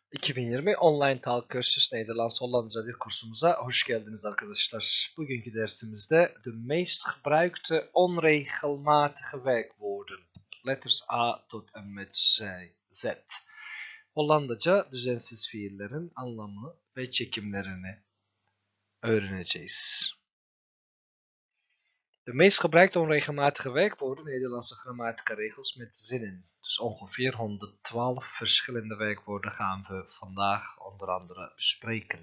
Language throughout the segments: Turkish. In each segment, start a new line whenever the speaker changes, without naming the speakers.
2020 online taal cursus Nederlands Hollandse dil kursumuza hoş geldiniz arkadaşlar. Bugünkü dersimizde de meest gebruikte onregelmatige werkwoorden. Letters A tot en met Z. Hollandaca düzensiz fiillerin anlamı ve çekimlerini öğreneceğiz. De meest gebruikte onregelmatige werkwoorden, Nederlandse grammatica regels met zinnen. Dus ongeveer 112 verschillende werkwoorden gaan we vandaag onder andere bespreken.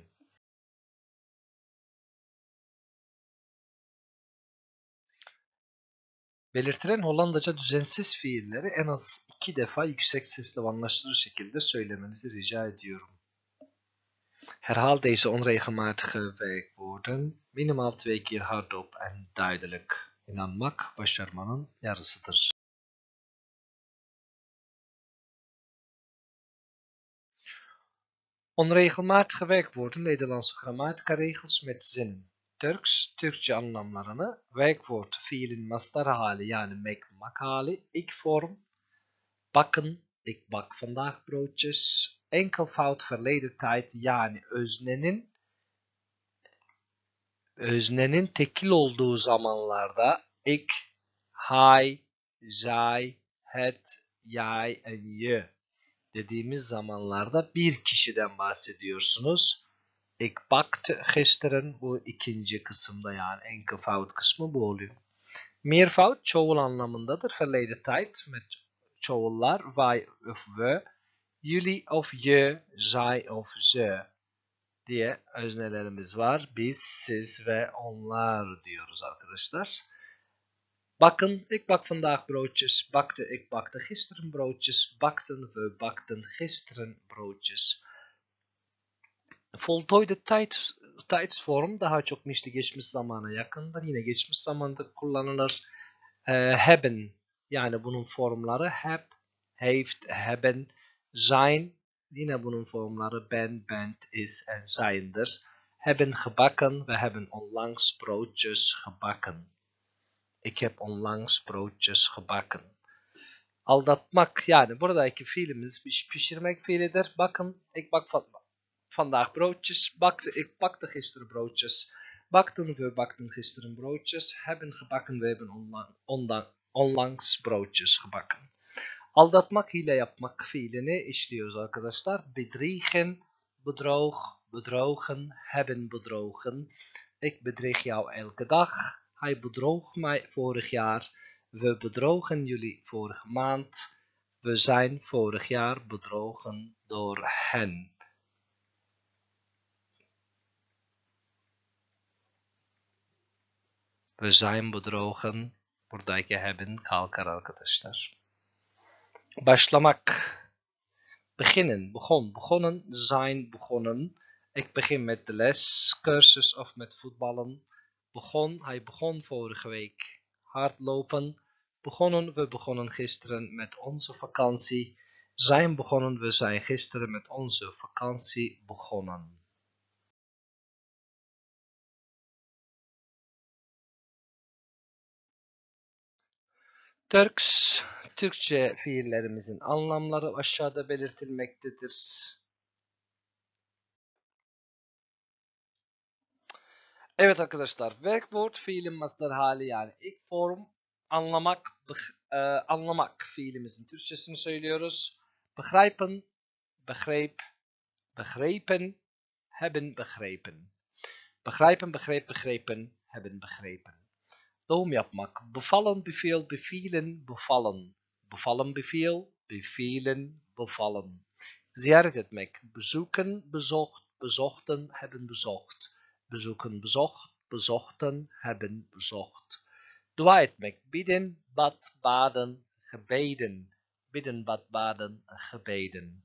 Belirtilen Hollandaca düzensiz fiilleri en az 2 defa yüksek sesle ve anlaşılır şekilde söylemenizi rica ediyorum. Herhaal deze onregelmatige werkwoorden minimaal 2 keer hardop en duidelijk. İnanmak başarmanın yarısıdır. Onregelmatige werkwoorden, Nederlandse grammatica regels met zinnen. Türkçe anlamlarını werkwoord fiilin mastar hali yani mek-mak hali, ik-vorm, bakken, ik bak vandaag broodjes, enkelvoud verleden tijd yani öznenin tekil olduğu zamanlarda ik, hij, zij, het, jij en je dediğimiz zamanlarda bir kişiden bahsediyorsunuz. Ik bakte gisteren, bu ikinci kısımda yani enkelvoud kısmı bu oluyor. Meervoud çoğul anlamındadır. Verleden tijd met çoğullar wij of we, jullie of je, zij of ze diye öznelerimiz var. Biz, siz ve onlar diyoruz arkadaşlar. Bakken, ik bak vandaag broodjes. Bakte, ik bakte gisteren broodjes. Bakten, we bakten gisteren broodjes. Voltooide tijdsvorm daha çok geçmiş zamana yakındır. Yine geçmiş zamanda kullanılır. Hebben, yani bunun formları heb, heeft, hebben, zijn. Yine bunun formları ben, bent, is en zijndir. Hebben gebakken, we hebben onlangs broodjes gebakken. Ik heb onlangs broodjes gebakken. Aldatmak, yani buradaki fiilimiz pişirmek fiilidir. Bakın, ik bak vandaag broodjes. Ik bakte gisteren broodjes. Bakten, we bakten gisteren broodjes. Hebben gebakken, we hebben onlangs broodjes gebakken. Aldatmak, hile yapmak fiilini işliyoruz arkadaşlar. Bedriegen, bedroog, bedrogen, hebben bedrogen. Ik bedrieg jou elke dag. Hij bedroog mij vorig jaar. We bedrogen jullie vorige maand. We zijn vorig jaar bedrogen door hen. We zijn bedrogen. Buradaki hebben kalkar arkadaşlar. Başlamak. Beginnen, begon, begonnen, zijn, begonnen. Ik begin met de les, cursus of met voetballen. Begon, hij begon vorige week. Hardlopen. Begonnen, we begonnen gisteren met onze vakantie. Zijn begonnen, we zijn gisteren met onze vakantie begonnen. Türkçe fiillerimizin anlamları aşağıda belirtilmektedir. Evet arkadaşlar, werkwoord fiilin mastar hali yani ilk form, anlamak fiilimizin Türkçesini söylüyoruz. Begrijpen, begreep, begrepen, hebben begrepen. Begrijpen, begreep, begrepen, hebben begrepen. Doğum yapmak, bevallen, beveel, bevielen, bevallen. Bevallen, beveel, bevielen, bevallen. Ziyaret etmek, bezoeken, bezocht, bezochten, hebben bezocht. Bezoeken, bezocht, bezochten, hebben bezocht. Dua etmek, bidden, bad, baden, gebeden. Bidden, bad, baden, gebeden.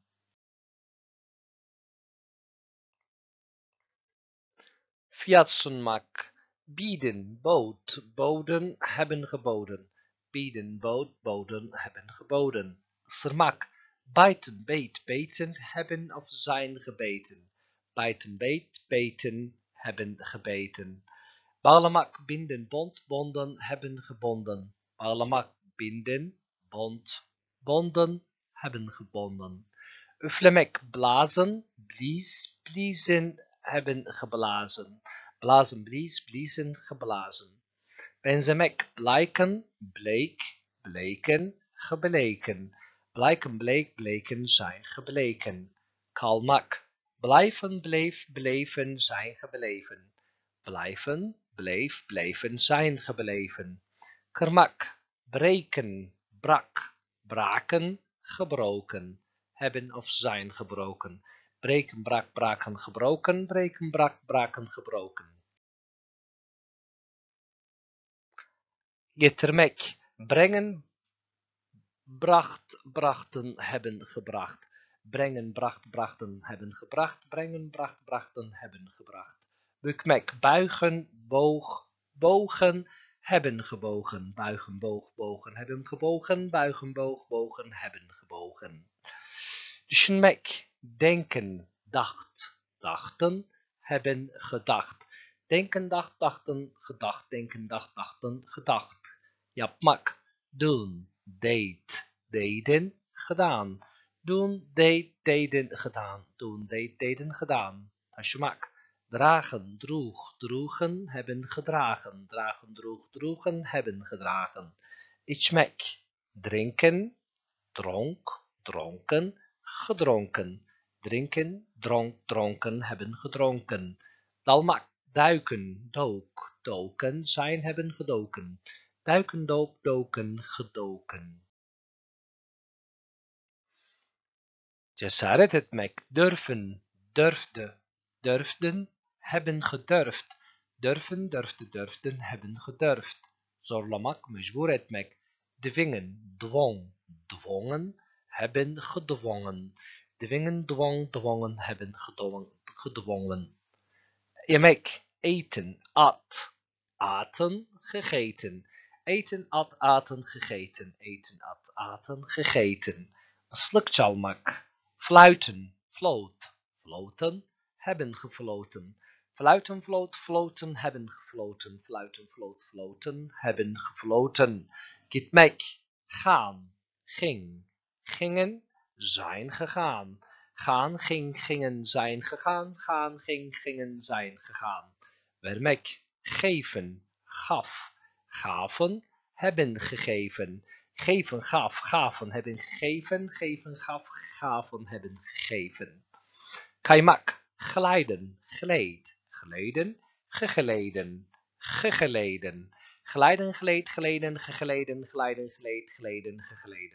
Fiat sunmak, bieden, bood, boden, hebben geboden. Bieden, bood, boden, hebben geboden. Sermak, bijten, beet, beten, hebben of zijn gebeten. Bijten, beet, beten, hebben gebeten. Bağlamak, binden, bond, bonden, hebben gebonden. Bağlamak, binden, bond, bonden, hebben gebonden. Üflemek, blazen, blies, bliezen, hebben geblazen. Blazen, blies, bliezen, geblazen. Benzemek, blijken, bleek, bleken, gebleken. Blijken, bleek, bleken, zijn gebleken. Kalmak, blijven, bleef, bleven, zijn gebleven. Blijven, bleef, bleven, zijn gebleven. Kermak, breken, brak, braken, gebroken. Hebben of zijn gebroken. Breken, brak, braken, gebroken. Breken, brak, braken, gebroken. Getirmek, brengen, bracht, brachten, hebben gebracht. Brengen, bracht, brachten, hebben gebracht. Brengen, bracht, brachten, hebben gebracht. Bukmek, buigen, boog, bogen, hebben gebogen. Buigen, boog, bogen, hebben gebogen. Buigen, boog, bogen, hebben gebogen. Düşünmek, denken, dacht, dachten, hebben gedacht. Denken, dacht, dachten, gedacht. Denken, dacht, dachten, gedacht. Yapmak, doen, deed, deden, gedaan. Doen, deed, deden, gedaan. Doen, deed, deden, gedaan. Taşımak, dragen, droeg, droegen, hebben gedragen. Dragen, droeg, droegen, hebben gedragen. İçmek, drinken, dronk, dronken, gedronken. Drinken, dronk, dronken, hebben gedronken. Dalmak, duiken, dook, doken, zijn, hebben gedoken. Duiken, dook, doken, gedoken. Cesaret etmek, durven, durfde, durfden, hebben gedurfd. Durven, durfde, durfden, hebben gedurfd. Zorlamak, mecbur etmek, dwingen, dwong, dwongen, hebben gedwongen. Dwingen, dwong, dwongen, hebben gedwongen. Yemek, eten, at, aten, gegeten. Eten, at, aten, gegeten. Eten, at, aten, gegeten. Slik çalmak, fluiten, floot, floten, hebben gefloten. Fluiten, floot, floten, hebben gefloten. Fluiten, floot, floten, hebben gefloten. Gitmek, gaan, ging, gingen, zijn gegaan. Gaan, ging, gingen, zijn gegaan. Gaan, ging, gingen, zijn gegaan. Vermek, geven, gaf, gaven, hebben gegeven. Geven, gaf, gaven, hebben gegeven. Geven, gaf, gaven, hebben gegeven. Kaymak, glijden, gleed, geleden, gegeleden, gegeleden. Glijden, gleed, geleden, gegeleden, glijden, gleed, geleden, gegeleden.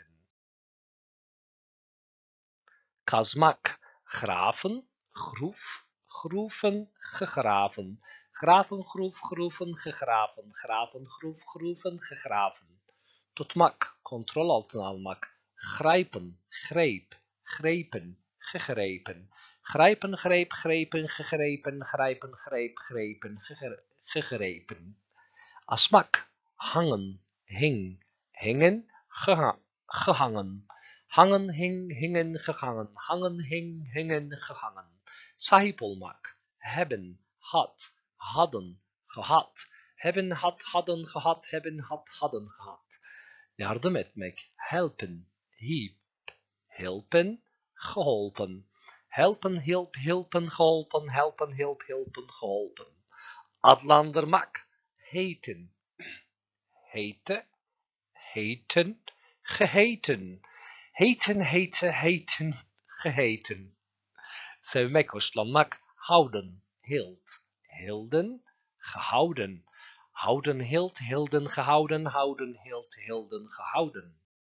Kazmak, graven, groef, groeven, gegraven. Graven, groef, groeven, gegraven. Graven, groef, groeven, gegraven. Tutmak, kontrol altına almak. Grijpen, greep, grepen, gegrepen. Grijpen, greep, grepen, gegrepen. Grijpen, greep, grepen, gegrepen. Asmak, hangen, hing, hingen, gehangen. Hangen, hing, hingen, gehangen. Hangen, hing, hingen, gehangen. Sahip olmak, hebben, had, hadden, gehad. Hebben, had, hadden, gehad. Hebben, had, hadden, gehad. Yardım etmek, helpen, hielp, helpen, geholpen. Helpen, hielp, hielpen, geholpen. Helpen, hielp, hielpen, geholpen. Adlandırmak, heten, hete, heten, geheten. Heten, hete, heten, geheten. Sevmek, hoşlanmak, houden, hield, hilden, gehouden. Houden, hield, hilden, gehouden. Houden, hield, hilden, gehouden.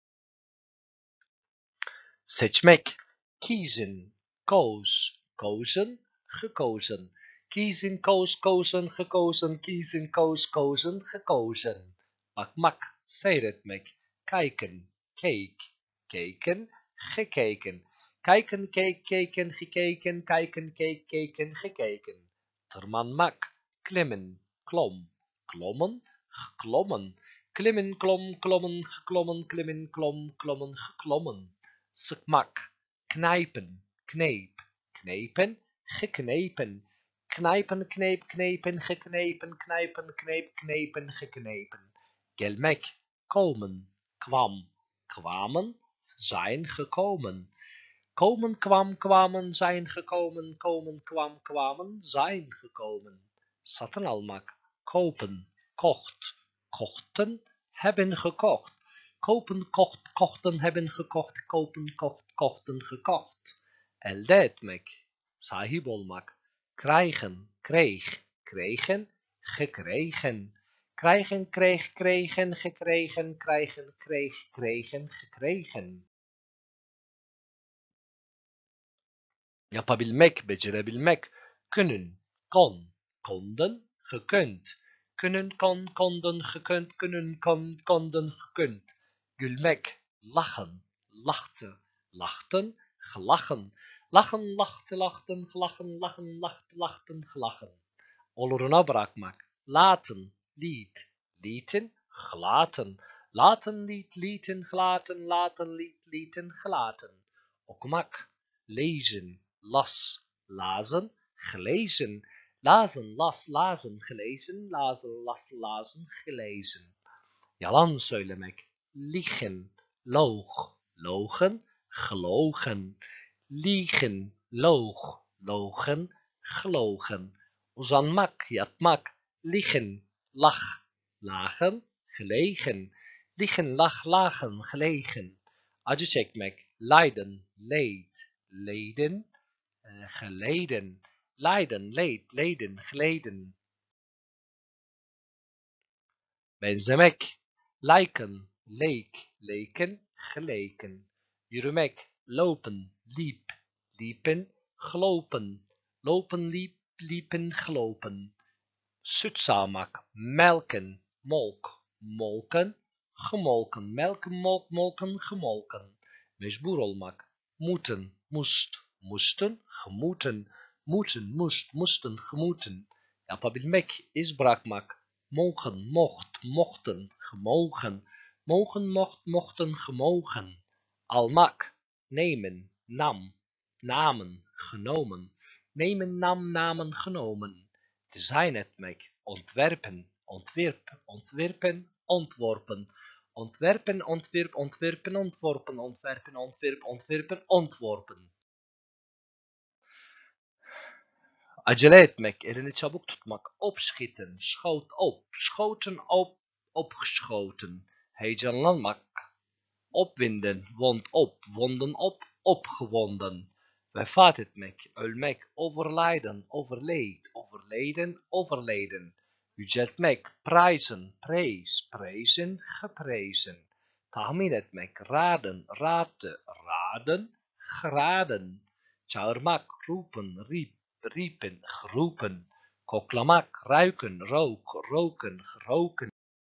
Seçmek, kiezen, koos, kozen, gekozen. Kiezen, koos, kozen, gekozen. Kiezen, koos, kozen, gekozen. Bakmak, seyretmek, kijken, keek, keken, gekeken. Kijken, keek, keken, gekeken. Kijken, keek, keken, gekeken. Tırmanmak, klimmen, klom, klommen, geklommen. Klimmen, klom, klommen, geklommen. Klimmen, klom, klommen, geklommen. Sıkmak, knijpen, kneep, knepen, geknepen. Knijpen, kneep, knepen, geknepen. Knijpen, kneep, knepen, geknepen. Gelmek, komen, kwam, kwamen, zijn gekomen. Komen, kwam, kwamen, zijn gekomen, komen, kwam, kwamen, zijn gekomen. Satın almak, kopen, kocht, kochten, hebben gekocht. Kopen, kocht, kochten, hebben gekocht, kopen, kocht, kochten, gekocht. Elde etmek, sahip olmak, krijgen, kreeg, kregen, gekregen. Krijgen, kreeg, kregen, gekregen, krijgen, kreeg, kregen, gekregen. Yapabilmek, becerebilmek. Kunnen, kon, konden, gekund. Kunnen, kon, konden, gekund. Kunnen, kon, konden, gekund. Gülmek, lachen, lachte, lachten, gelachen. Lachen, lachte, lachten, gelachen, lachen, lachte, lachten, gelachen. Oluruna bırakmak. Laten, liet, lieten, gelaten. Laten, liet, lieten, gelaten. Laten, liet, lieten, gelaten. Okumak, lezen, las, lazen, gelezen. Lazen, las, lazen, gelezen. Lazen, las, lazen, gelezen. Yalan söylemek. Liegen, loog, logen, gelogen. Liegen, loog, logen, gelogen. Uzanmak, yatmak. Liegen, lag, lagen, gelegen. Liegen, lag, lagen, gelegen. Acı çekmek. Lijden, leed, leden, geleden. Lijden, leed, leden, geleden. Benzemek. Lijken, leek, leken, geleken. Yürümek. Lopen, liep, liepen, gelopen. Lopen, liep, liepen, gelopen. Süt sağmak. Melken, molk, molken, gemolken. Melken, molk, molken, gemolken. Mecbur olmak. Moeten, moest, moesten, gemoeten. Moeten, moest, moesten, gemoeten. Yapabilmek is bırakmak. Mogen, mocht, mochten, gemogen. Mogen, mocht, mochten, gemogen. Almak, nemen, nam, namen, genomen. Nemen, nam, namen, genomen. Design etmek, ontwerpen, ontwierp, ontwerpen, ontworpen. Ontwerpen, ontwierp, ontwerpen, ontworpen, ontwerpen, ontwierp, ontwerpen, ontworpen. Acele etmek, elini çabuk tutmak, opschieten, schoot op, schoten op, opgeschoten. Heyecanlanmak, opwinden, wond op, wonden op, opgewonden. Vefat etmek, ölmek, overlijden, overleed, overleden, overleden. Yüceltmek, prijzen, prees, prezen, geprezen. Tahmin etmek, raden, raadte, raden, geraden. Çağırmak, roepen, riep, riepen, geroepen. Koklamak, ruiken, rook, roken, geroken.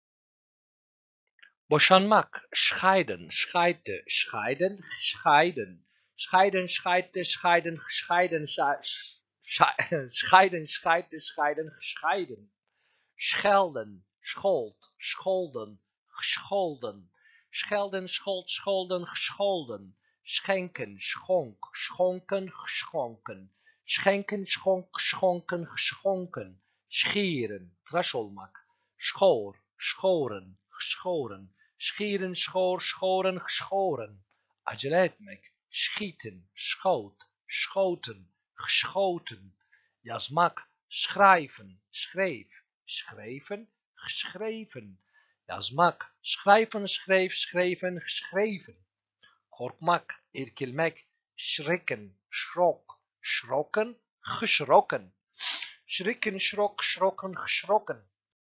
Boşanmak, scheiden, scheidte, scheiden, scheiden. Scheiden, scheidte, scheiden, scheiden, scheiden, scheidte, scheiden, gescheiden. Schelden, schold, scholden, gescholden. Schelden, schold, scholden, gescholden. Schenken, schonk, schonken, geschonken. Schenken, schonk, schonken, geschonken. Schieren, tıraş olmak. Schoor, schoren, geschoren. Schieren, schoor, schoren, geschoren. Acele etmek. Schieten, schoot, schoten, geschoten. Yazmak, schrijven, schreef. Schreven, geschreven. Yazmak, schrijven, schreef, schreven, geschreven. Korkmak, irkilmek, schrikken, schrok, schrokken, geschrokken. Schrikken, schrok, schrokken, geschrokken.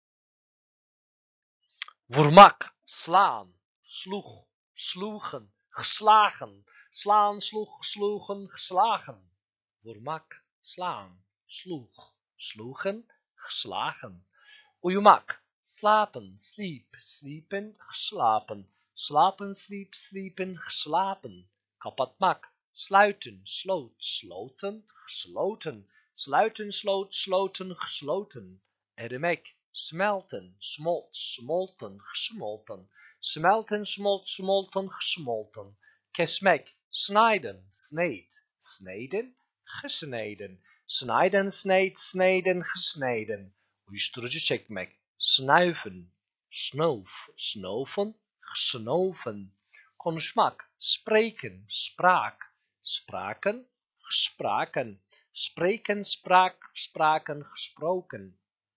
Vurmak, slaan, sloeg, sloegen, geslagen. Slaan, sloeg, sloegen, geslagen. Vurmak, slaan, sloeg, sloegen, geslagen. Uyumak, slapen, sliep, sliepen, geslapen. Slapen, sliep, sliepen, geslapen. Kapatmak, sluiten, sloot, sloten, gesloten. Sluiten, sloot, sloten, gesloten. Eremek, smelten, smolt, smolten, gesmolten. Smelten, smolt, smolten, gesmolten. Kesmek, snijden, sneed, sneden, gesneden. Snijden, sneed, sneden, gesneden. Uyuşturucu çekmek, snuiven, snoof, snoven, gesnoven. Konuşmak, spreken, spraak, spraken, gespraken. Spreken, spraak, spraken, gesproken.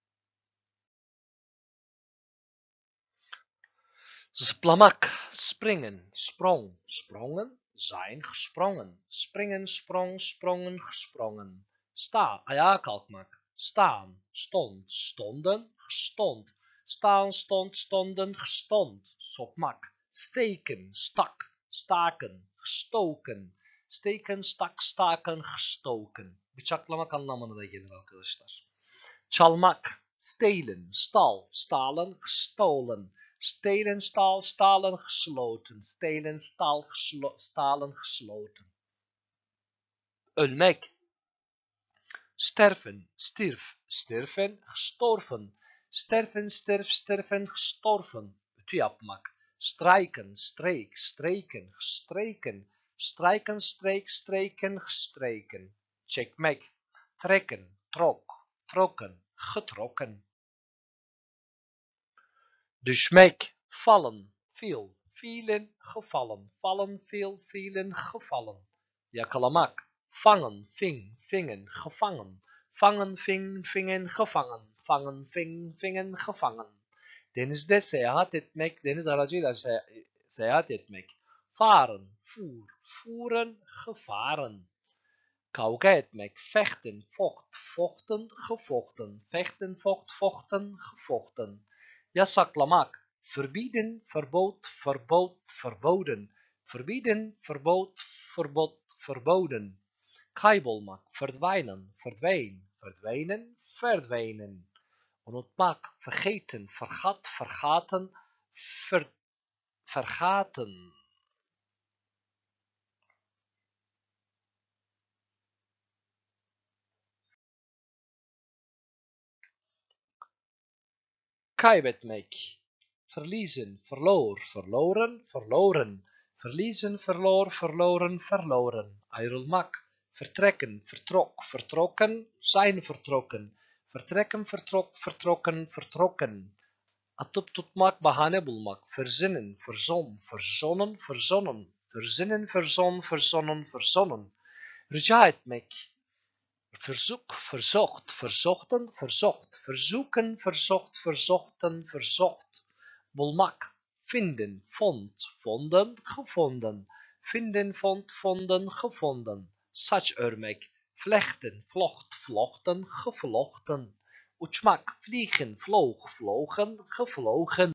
Splamak, springen, sprong, sprongen, zijn gesprongen. Springen, sprong, sprongen, gesprongen. Sta, ayağa kalkmak. Staan, stond, stonden, gestond. Staan, stond, stonden, gestond. Sokmak, steken, stak, staken, gestoken. Steken, stak, staken, gestoken. Bıçaklamak anlamına da gelir arkadaşlar. Çalmak, stelen, stal, stalen, gestolen. Stelen, stal, stalen, gesloten. Stelen, stal, stalen, gesloten. Ölmek. Sterven, stierf, sterven, gestorven. Sterven, sterf, sterven, gestorven. Ütü yapmak. Strijken, streek, streken, gestreken. Strijken, streek, streken, gestreken. Çekmek. Trekken, trok, trokken, getrokken. Düşmek, vallen, viel, vielen, gevallen, vallen, viel, vielen, gevallen. Yakalamak, vangen, ving, vingen, gevangen, vangen, ving, vingen, gevangen, vangen, ving, vingen, gevangen. Denizde seyahat etmek, deniz aracıyla seyahat etmek. Varen, voer, voeren, gevaren. Kavga etmek, vechten, vocht, vochten, gevochten, vechten, vocht, vochten, gevochten. Yasaklamak, verbieden, verbood, verbood, verboden. Verbieden, verbood, verbod, verboden. Kaybolmak, verdwijnen, verdween, verdwenen, verdwenen. Unutmak, vergeten, vergat, vergaten, vergaten. Kaybetmek. Verliezen, verloor, verloren, verloren. Verliezen, verloor, verloren, verloren. Ayrılmak. Vertrekken, vertrok, vertrokken, zijn vertrokken. Vertrekken, vertrok, vertrokken, vertrokken. Atıp tutmak, bahane bulmak. Verzinnen, verzon, verzonnen, verzonnen. Verzinnen, verzon, verzonnen, verzonnen. Rica etmek. Verzoek, verzocht, verzochten, verzocht. Verzoeken, verzocht, verzochten, verzocht. Bulmak. Vinden, vond, vonden, gevonden. Vinden, vond, vonden, gevonden. Saç örmek. Vlechten, vlocht, vlochten, gevlochten. Uçmak. Vliegen, vloog, vlogen, gevlogen.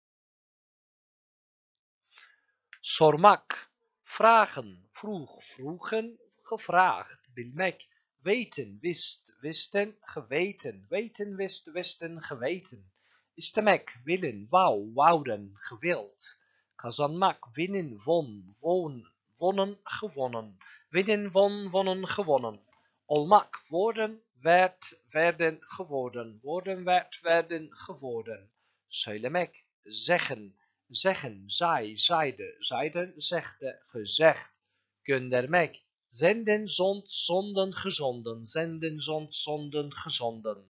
Sormak. Vragen, vroeg, vroegen, gevraagd. Bilmek. Weten, wist, wisten, geweten. Weten, wist, wisten, geweten. Istemek, willen, wou, wouden, gewild. Kazanmak, winnen, won, wonnen, gewonnen. Winnen, won, wonnen, gewonnen. Olmak, worden, werd, werden, geworden. Worden, werd, werden, geworden. Söylemek, zeggen, zeggen, zei, zeide, zeiden, zegde, gezegd. Göndermek, zenden, zond, zonden, gezonden. Zenden, zond, zonden, gezonden.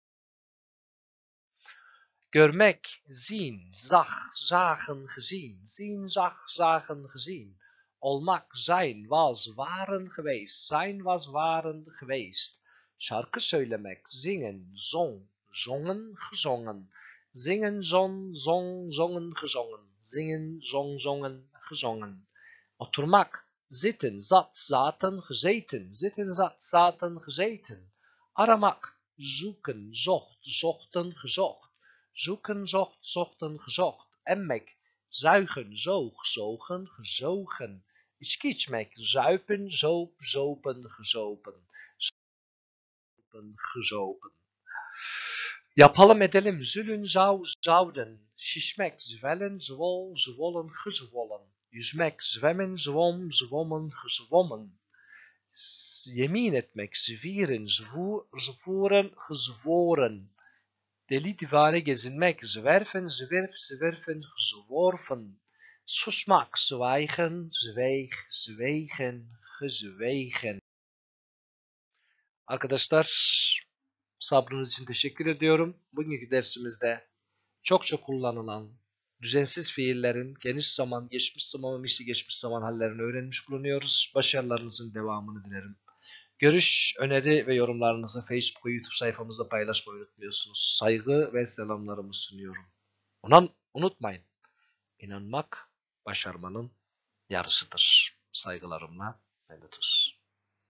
Görmek, zien, zag, zagen, gezien. Zien, zag, zagen, gezien. Olmak, zijn, was, waren geweest. Zijn, was, waren geweest. Şarkı söylemek, zingen, zong, zongen, gezongen. Zingen, zon, zong, zongen, gezongen. Zingen, zong, zongen, gezongen. Oturmak, zitten, zat, zaten, gezeten. Zitten, zat, zaten, gezeten. Aramak, zoeken, zocht, zochten, gezocht. Zoeken, zocht, zochten, gezocht. Emmek, zuigen, zoog, zogen, gezogen. İçmek, zuipen, zoop, zopen, gezopen. Zopen, gezopen. Yapalım edelim, zullen, zou, zouden. Şişmek, zwellen, zwol, zwollen, gezwollen. Yüzmek, zwemmen, zwom, zwommen, gezwommen. Yemin etmek, zwieren, zwoeren, gezworen. Deli divane gezinmek, zwerven, zwirf, zwirven, gezworven. Susmak, zwijgen, zweeg, zwegen, gezwegen. Arkadaşlar, sabrınız için teşekkür ediyorum. Bugünkü dersimizde çok kullanılan düzensiz fiillerin geniş zaman, geçmiş zaman ve mişli geçmiş zaman hallerini öğrenmiş bulunuyoruz. Başarılarınızın devamını dilerim. Görüş, öneri ve yorumlarınızı Facebook ve YouTube sayfamızda paylaşmayı unutmuyorsunuz. Saygı ve selamlarımı sunuyorum. Unutmayın, inanmak başarmanın yarısıdır. Saygılarımla Mehmet Uz.